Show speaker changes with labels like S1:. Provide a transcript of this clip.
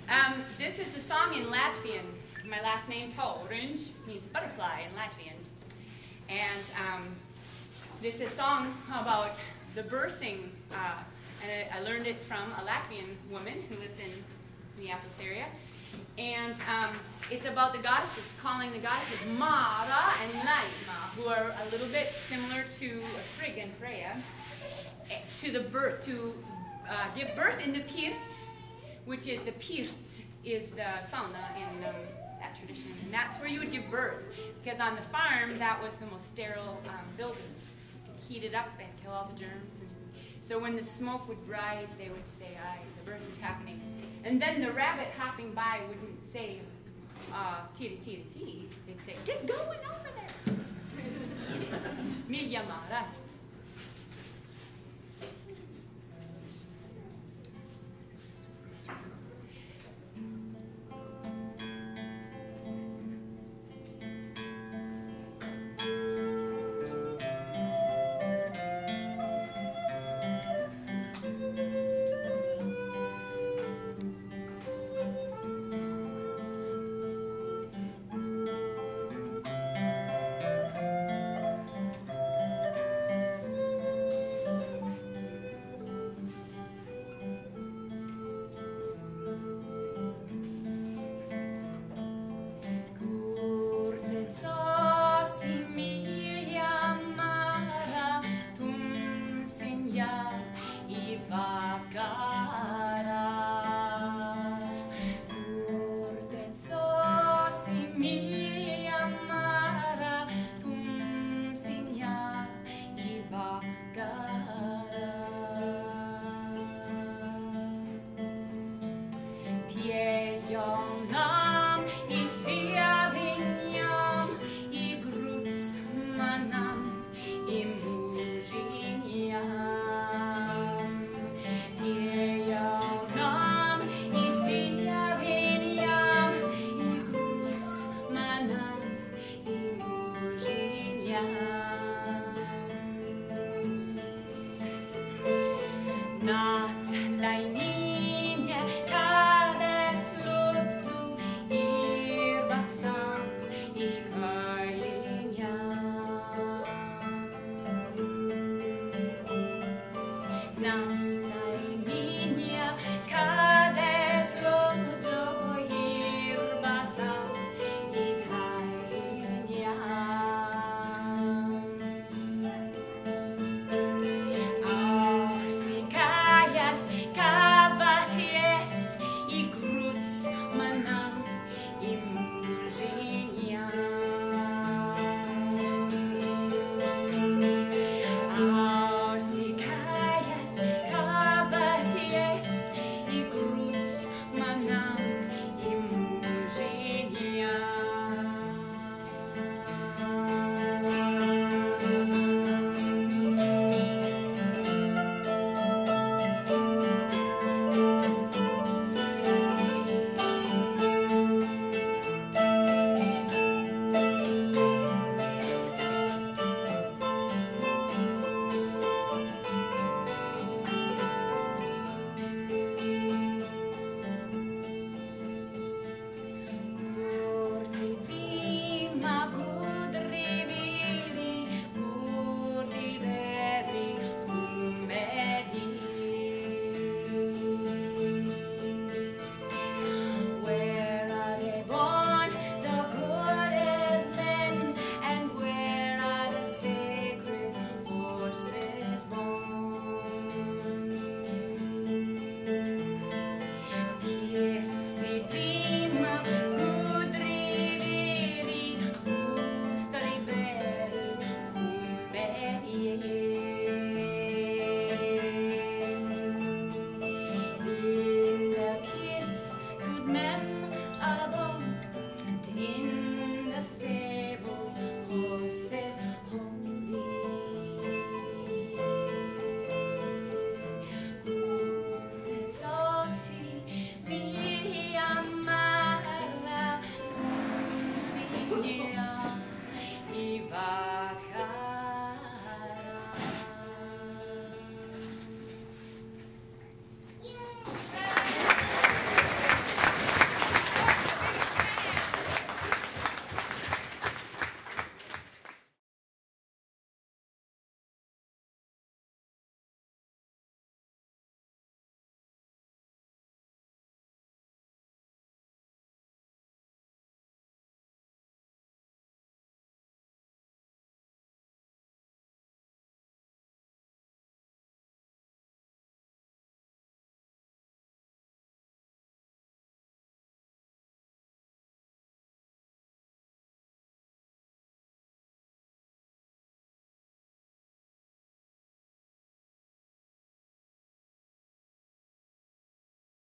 S1: This is a song in Latvian. My last name, Orange, means butterfly in Latvian. And this is a song about the birthing. And I learned it from a Latvian woman who lives in the Minneapolis area. And it's about the goddesses, calling the goddesses Mara and Laima, who are a little bit similar to Frigg and Freya, to the birth, to give birth in the pirtz, which is the pirtz is the sauna in that tradition, and that's where you would give birth, because on the farm that was the most sterile building. You could heat it up and kill all the germs, and so when the smoke would rise, they would say, "Aye, the birth is happening," and then the rabbit hopping by wouldn't say, "Tiri tiri tiri," they'd say, "Get going over there." Milja Mara.